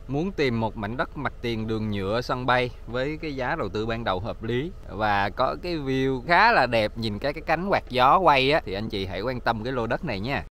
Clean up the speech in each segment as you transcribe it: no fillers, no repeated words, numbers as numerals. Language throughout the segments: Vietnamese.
Muốn tìm một mảnh đất mặt tiền đường nhựa sân bay với cái giá đầu tư ban đầu hợp lý và có cái view khá là đẹp, nhìn cái cánh quạt gió quay á, thì anh chị hãy quan tâm cái lô đất này nha.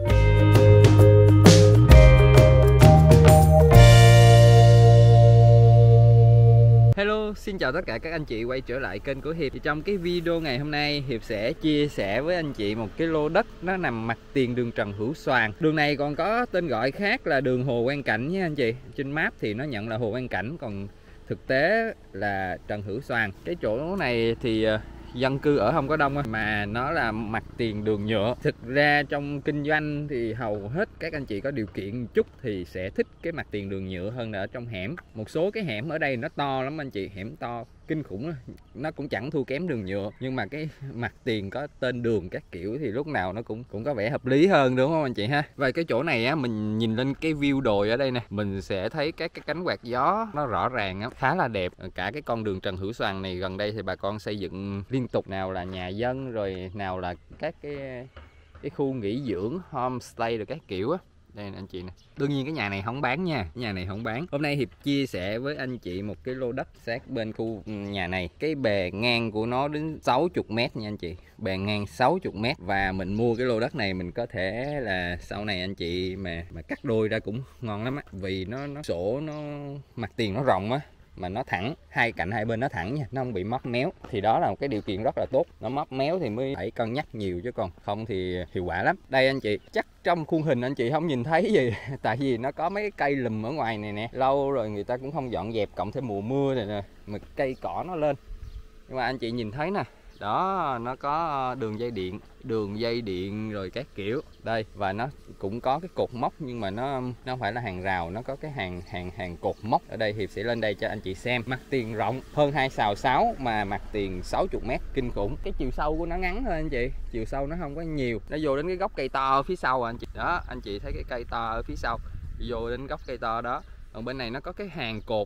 Hello, xin chào tất cả các anh chị quay trở lại kênh của Hiệp. Thì trong cái video ngày hôm nay, Hiệp sẽ chia sẻ với anh chị một cái lô đất nó nằm mặt tiền đường Trần Hữu Soàn. Đường này còn có tên gọi khác là đường Hồ Quang Cảnh nha anh chị. Trên map thì nó nhận là Hồ Quang Cảnh, còn thực tế là Trần Hữu Soàn. Cái chỗ này thì dân cư ở không có đông mà nó là mặt tiền đường nhựa. Thực ra trong kinh doanh thì hầu hết các anh chị có điều kiện chút thì sẽ thích cái mặt tiền đường nhựa hơn là ở trong hẻm. Một số cái hẻm ở đây nó to lắm anh chị, hẻm to kinh khủng đó. Nó cũng chẳng thua kém đường nhựa, nhưng mà cái mặt tiền có tên đường các kiểu thì lúc nào nó cũng có vẻ hợp lý hơn, đúng không anh chị ha. Và cái chỗ này á, mình nhìn lên cái view đồi ở đây nè, mình sẽ thấy các cái cánh quạt gió nó rõ ràng á, khá là đẹp. Cả cái con đường Trần Hữu Soàn này gần đây thì bà con xây dựng liên tục, nào là nhà dân rồi nào là các cái khu nghỉ dưỡng, homestay rồi các kiểu á. Đây nè anh chị nè. Đương nhiên cái nhà này không bán nha, cái nhà này không bán. Hôm nay Hiệp chia sẻ với anh chị một cái lô đất sát bên khu nhà này. Cái bề ngang của nó đến 60 m nha anh chị. Bề ngang 60 m. Và mình mua cái lô đất này mình có thể là sau này anh chị mà cắt đôi ra cũng ngon lắm á. Vì nó sổ, nó mặt tiền nó rộng á, mà nó thẳng, hai cạnh hai bên nó thẳng nha, nó không bị móc méo, thì đó là một cái điều kiện rất là tốt. Nó móc méo thì mới phải cân nhắc nhiều, chứ còn không thì hiệu quả lắm. Đây anh chị, chắc trong khuôn hình anh chị không nhìn thấy gì tại vì nó có mấy cái cây lùm ở ngoài này nè, lâu rồi người ta cũng không dọn dẹp, cộng thêm mùa mưa này nè, mà cây cỏ nó lên. Nhưng mà anh chị nhìn thấy nè, đó, nó có đường dây điện rồi các kiểu đây, và nó cũng có cái cột mốc, nhưng mà nó không phải là hàng rào, nó có cái hàng cột mốc ở đây. Hiệp sẽ lên đây cho anh chị xem. Mặt tiền rộng hơn 2 sào 6 mà mặt tiền 60 m, kinh khủng. Cái chiều sâu của nó ngắn thôi anh chị, chiều sâu nó không có nhiều. Nó vô đến cái gốc cây to ở phía sau anh chị, đó anh chị thấy cái cây to ở phía sau, vô đến gốc cây to đó. Còn bên này nó có cái hàng cột,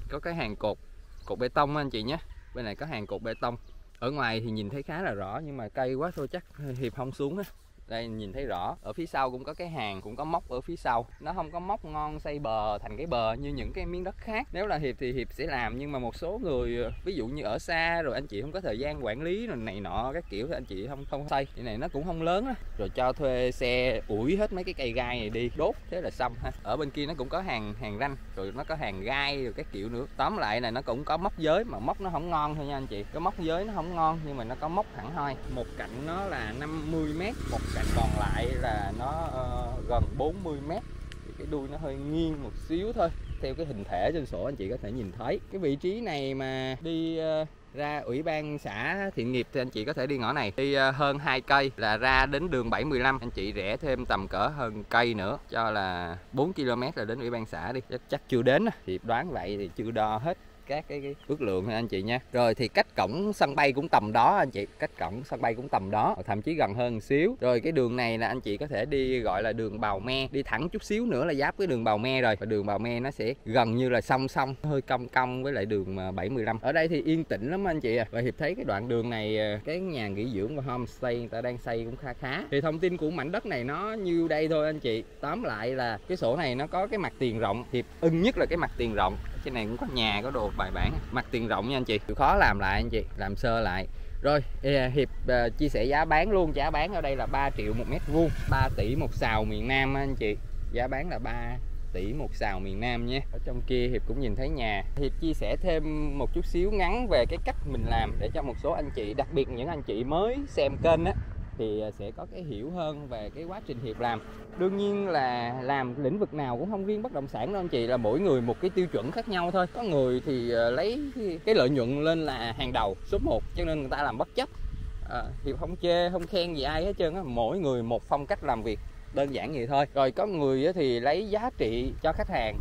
cột bê tông anh chị nhé. Bên này có hàng cột bê tông. Ở ngoài thì nhìn thấy khá là rõ, nhưng mà cây quá thôi chắc Hiệp không xuống á. Đây nhìn thấy rõ, ở phía sau cũng có cái hàng, cũng có móc ở phía sau. Nó không có móc ngon xây bờ thành cái bờ như những cái miếng đất khác. Nếu là Hiệp thì Hiệp sẽ làm, nhưng mà một số người ví dụ như ở xa rồi anh chị không có thời gian quản lý rồi này nọ các kiểu thì anh chị không xây. Cái này nó cũng không lớn á, rồi cho thuê xe ủi hết mấy cái cây gai này đi đốt, thế là xong ha. Ở bên kia nó cũng có hàng ranh, rồi nó có hàng gai rồi các kiểu nữa. Tóm lại là nó cũng có móc giới, mà móc nó không ngon thôi nha anh chị. Cái móc giới nó không ngon, nhưng mà nó có móc thẳng thôi. Một cạnh nó là 50 m, một cạnh còn lại là nó gần 40 m. Thì cái đuôi nó hơi nghiêng một xíu thôi, theo cái hình thể trên sổ anh chị có thể nhìn thấy. Cái vị trí này mà đi ra Ủy ban xã Thiện Nghiệp thì anh chị có thể đi ngõ này, đi hơn 2 cây là ra đến đường 715. Anh chị rẽ thêm tầm cỡ hơn cây nữa, cho là 4 km là đến Ủy ban xã đi. Chắc chưa đến, thì đoán vậy, thì chưa đo hết các cái ước lượng thôi anh chị nha. Rồi thì cách cổng sân bay cũng tầm đó anh chị, cách cổng sân bay cũng tầm đó, thậm chí gần hơn một xíu. Rồi cái đường này là anh chị có thể đi gọi là đường Bào Me, đi thẳng chút xíu nữa là giáp với đường Bào Me rồi. Và đường Bào Me nó sẽ gần như là song song, hơi cong với lại đường 715. Ở đây thì yên tĩnh lắm anh chị à. Và Hiệp thấy cái đoạn đường này, cái nhà nghỉ dưỡng và homestay người ta đang xây cũng khá. Thì thông tin của mảnh đất này nó như đây thôi anh chị. Tóm lại là cái sổ này nó có cái mặt tiền rộng, Hiệp ưng nhất là cái mặt tiền rộng. Trên này cũng có nhà, có đồ bài bản. Mặt tiền rộng nha anh chị, chịu khó làm lại anh chị, làm sơ lại. Rồi Hiệp chia sẻ giá bán luôn. Giá bán ở đây là 3 triệu một mét vuông, 3 tỷ một sào miền Nam anh chị. Giá bán là 3 tỷ một sào miền Nam nhé. Ở trong kia Hiệp cũng nhìn thấy nhà. Hiệp chia sẻ thêm một chút xíu ngắn về cái cách mình làm, để cho một số anh chị, đặc biệt những anh chị mới xem kênh á, thì sẽ có cái hiểu hơn về cái quá trình Hiệp làm. Đương nhiên là làm lĩnh vực nào cũng không riêng bất động sản đâu anh chị, là mỗi người một cái tiêu chuẩn khác nhau thôi. Có người thì lấy cái lợi nhuận lên là hàng đầu, số 1, cho nên người ta làm bất chấp. Hiệp không chê, không khen gì ai hết trơn á, mỗi người một phong cách làm việc, đơn giản vậy thôi. Rồi có người thì lấy giá trị cho khách hàng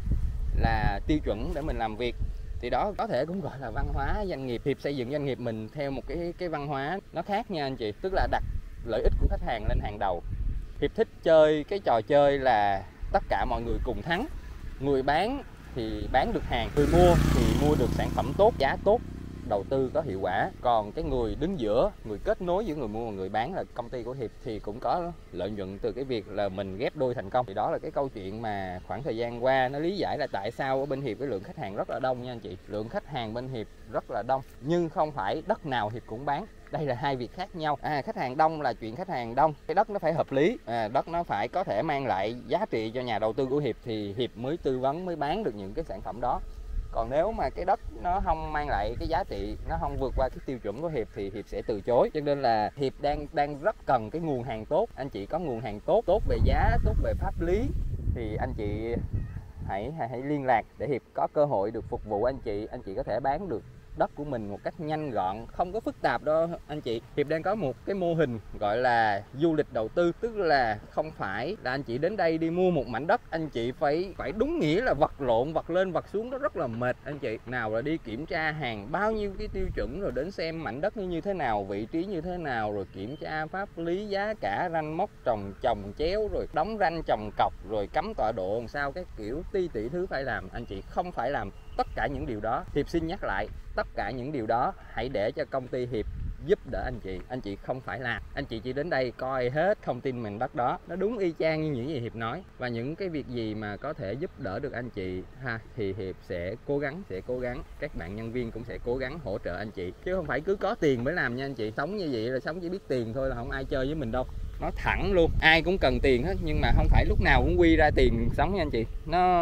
là tiêu chuẩn để mình làm việc, thì đó có thể cũng gọi là văn hóa doanh nghiệp. Hiệp xây dựng doanh nghiệp mình theo một cái văn hóa nó khác nha anh chị, tức là đặt lợi ích của khách hàng lên hàng đầu. Hiệp thích chơi cái trò chơi là tất cả mọi người cùng thắng. Người bán thì bán được hàng, người mua thì mua được sản phẩm tốt, giá tốt, đầu tư có hiệu quả. Còn cái người đứng giữa, người kết nối giữa người mua và người bán là công ty của Hiệp thì cũng có lợi nhuận từ cái việc là mình ghép đôi thành công. Thì đó là cái câu chuyện mà khoảng thời gian qua nó lý giải là tại sao ở bên Hiệp cái lượng khách hàng rất là đông nha anh chị. Lượng khách hàng bên Hiệp rất là đông, nhưng không phải đất nào Hiệp cũng bán. Đây là hai việc khác nhau. Khách hàng đông là chuyện khách hàng đông, cái đất nó phải hợp lý, đất nó phải có thể mang lại giá trị cho nhà đầu tư của Hiệp thì Hiệp mới tư vấn, mới bán được những cái sản phẩm đó. Còn nếu mà cái đất nó không mang lại cái giá trị, nó không vượt qua cái tiêu chuẩn của Hiệp thì Hiệp sẽ từ chối. Cho nên là Hiệp đang rất cần cái nguồn hàng tốt. Anh chị có nguồn hàng tốt về giá, tốt về pháp lý thì anh chị hãy liên lạc để Hiệp có cơ hội được phục vụ anh chị có thể bán được đất của mình một cách nhanh gọn, không có phức tạp đâu anh chị. Hiệp đang có một cái mô hình gọi là du lịch đầu tư, tức là không phải là anh chị đến đây đi mua một mảnh đất, anh chị phải đúng nghĩa là vật lộn, vật lên vật xuống, nó rất là mệt anh chị. Nào là đi kiểm tra hàng bao nhiêu cái tiêu chuẩn, rồi đến xem mảnh đất như thế nào, vị trí như thế nào, rồi kiểm tra pháp lý, giá cả, ranh mốc, trồng chéo, rồi đóng ranh trồng cọc, rồi cắm tọa độ làm sao, cái kiểu tỷ thứ phải làm. Anh chị không phải làm tất cả những điều đó. Hiệp xin nhắc lại, tất cả những điều đó hãy để cho công ty Hiệp giúp đỡ anh chị không phải làm. Anh chị chỉ đến đây coi hết thông tin mảnh đất đó, nó đúng y chang như những gì Hiệp nói, và những cái việc gì mà có thể giúp đỡ được anh chị thì Hiệp sẽ cố gắng, các bạn nhân viên cũng sẽ cố gắng hỗ trợ anh chị, chứ không phải cứ có tiền mới làm nha anh chị. Sống như vậy là sống chỉ biết tiền thôi là không ai chơi với mình đâu. Nó thẳng luôn, ai cũng cần tiền hết, nhưng mà không phải lúc nào cũng quy ra tiền sống nha anh chị.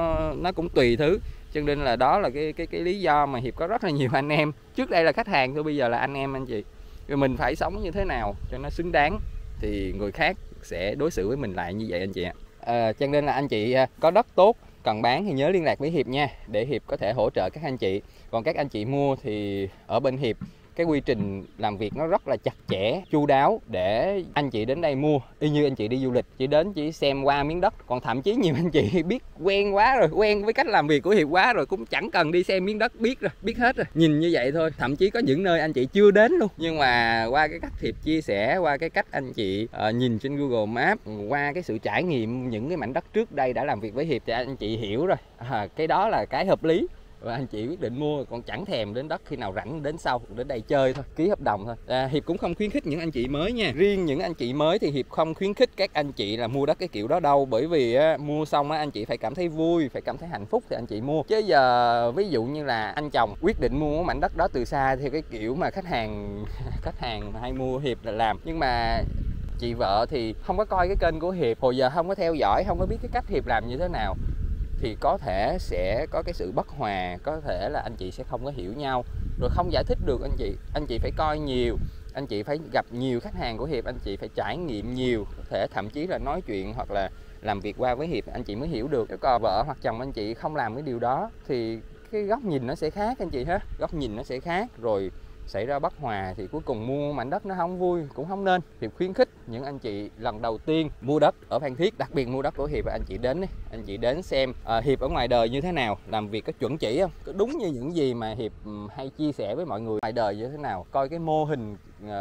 Nó cũng tùy thứ. Cho nên là đó là cái lý do mà Hiệp có rất là nhiều anh em. Trước đây là khách hàng thôi, bây giờ là anh em anh chị. Rồi mình phải sống như thế nào cho nó xứng đáng thì người khác sẽ đối xử với mình lại như vậy anh chị ạ. Cho nên là anh chị có đất tốt cần bán thì nhớ liên lạc với Hiệp nha, để Hiệp có thể hỗ trợ các anh chị. Còn các anh chị mua thì ở bên Hiệp cái quy trình làm việc nó rất là chặt chẽ, chu đáo để anh chị đến đây mua y như anh chị đi du lịch, chỉ đến chỉ xem qua miếng đất. Còn thậm chí nhiều anh chị biết quen quá rồi, quen với cách làm việc của Hiệp quá rồi, cũng chẳng cần đi xem miếng đất, biết hết rồi, nhìn như vậy thôi. Thậm chí có những nơi anh chị chưa đến luôn, nhưng mà qua cái cách Hiệp chia sẻ, qua cái cách anh chị nhìn trên Google Maps, qua cái sự trải nghiệm những cái mảnh đất trước đây đã làm việc với Hiệp thì anh chị hiểu rồi, cái đó là cái hợp lý. Và anh chị quyết định mua, còn chẳng thèm đến đất, khi nào rảnh đến sau, đến đây chơi thôi, ký hợp đồng thôi. Hiệp cũng không khuyến khích những anh chị mới nha. Riêng những anh chị mới thì Hiệp không khuyến khích các anh chị là mua đất cái kiểu đó đâu. Bởi vì mua xong anh chị phải cảm thấy vui, phải cảm thấy hạnh phúc thì anh chị mua. Chứ giờ ví dụ như là anh chồng quyết định mua mảnh đất đó từ xa theo cái kiểu mà khách hàng hay mua Hiệp là làm. Nhưng mà chị vợ thì không có coi cái kênh của Hiệp, hồi giờ không có theo dõi, không có biết cái cách Hiệp làm như thế nào, thì có thể sẽ có cái sự bất hòa, có thể là anh chị sẽ không có hiểu nhau, rồi không giải thích được anh chị phải coi nhiều, anh chị phải gặp nhiều khách hàng của Hiệp, anh chị phải trải nghiệm nhiều, có thể thậm chí là nói chuyện hoặc là làm việc qua với Hiệp anh chị mới hiểu được. Nếu còn vợ hoặc chồng anh chị không làm cái điều đó thì cái góc nhìn nó sẽ khác anh chị ha, góc nhìn nó sẽ khác, rồi xảy ra bất hòa thì cuối cùng mua mảnh đất nó không vui, cũng không nên. Hiệp khuyến khích những anh chị lần đầu tiên mua đất ở Phan Thiết, đặc biệt mua đất của Hiệp, anh chị đến đi, anh chị đến xem Hiệp ở ngoài đời như thế nào, làm việc có chuẩn chỉ không, có đúng như những gì mà Hiệp hay chia sẻ với mọi người ngoài đời như thế nào, coi cái mô hình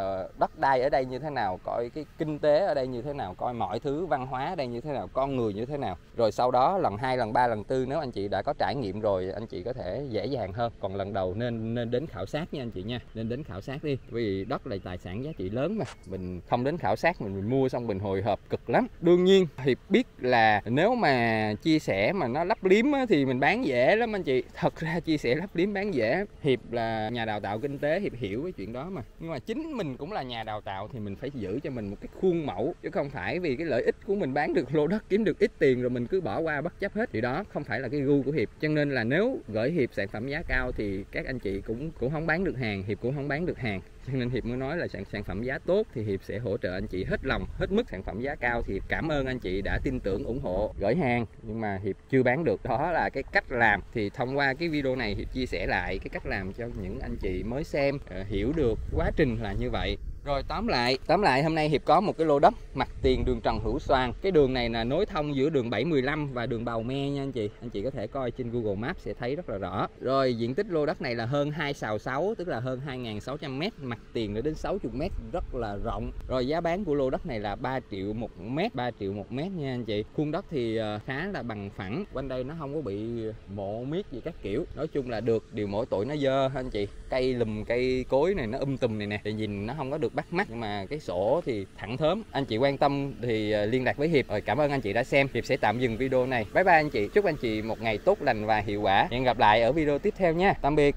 đất đai ở đây như thế nào, coi cái kinh tế ở đây như thế nào, coi mọi thứ văn hóa ở đây như thế nào, con người như thế nào, rồi sau đó lần 2, lần 3, lần 4 nếu anh chị đã có trải nghiệm rồi anh chị có thể dễ dàng hơn. Còn lần đầu nên đến khảo sát nha anh chị nha, nên đến khảo sát đi, vì đất là tài sản giá trị lớn mà, mình không đến khảo sát mình mua xong mình hồi hộp cực lắm. Đương nhiên Hiệp biết là nếu mà chia sẻ mà nó lấp liếm thì mình bán dễ lắm anh chị, thật ra chia sẻ lấp liếm bán dễ. Hiệp là nhà đào tạo kinh tế, Hiệp hiểu cái chuyện đó mà, nhưng mà chính mình cũng là nhà đào tạo thì mình phải giữ cho mình một cái khuôn mẫu, chứ không phải vì cái lợi ích của mình bán được lô đất kiếm được ít tiền rồi mình cứ bỏ qua bất chấp hết, thì đó không phải là cái gu của Hiệp. Cho nên là nếu gửi Hiệp sản phẩm giá cao thì các anh chị cũng không bán được hàng, Hiệp cũng không bán được hàng. Cho nên Hiệp mới nói là sản phẩm giá tốt thì Hiệp sẽ hỗ trợ anh chị hết lòng, hết mức. Sản phẩm giá cao thì Hiệp cảm ơn anh chị đã tin tưởng ủng hộ gửi hàng, nhưng mà Hiệp chưa bán được. Đó là cái cách làm. Thì thông qua cái video này Hiệp chia sẻ lại cái cách làm cho những anh chị mới xem hiểu được quá trình là như vậy. Rồi tóm lại hôm nay Hiệp có một cái lô đất mặt tiền đường Trần Hữu Soàn. Cái đường này là nối thông giữa đường 715 và đường Bào Me nha anh chị. Anh chị có thể coi trên Google Maps sẽ thấy rất là rõ. Rồi diện tích lô đất này là hơn 2/6, tức là hơn 2.600m, mặt tiền nữa đến 60m, rất là rộng. Rồi giá bán của lô đất này là 3 triệu một mét, 3 triệu một mét nha anh chị. Khuôn đất thì khá là bằng phẳng, quanh đây nó không có bị mộ miết gì các kiểu. Nói chung là được, điều mỗi tội nó dơ anh chị. Cây lùm cây cối này nó tùm này nè, thì nhìn nó không có được bắt mắt, nhưng mà cái sổ thì thẳng thớm. Anh chị quan tâm thì liên lạc với Hiệp. Rồi cảm ơn anh chị đã xem. Hiệp sẽ tạm dừng video này. Bye bye anh chị. Chúc anh chị một ngày tốt lành và hiệu quả. Hẹn gặp lại ở video tiếp theo nha. Tạm biệt.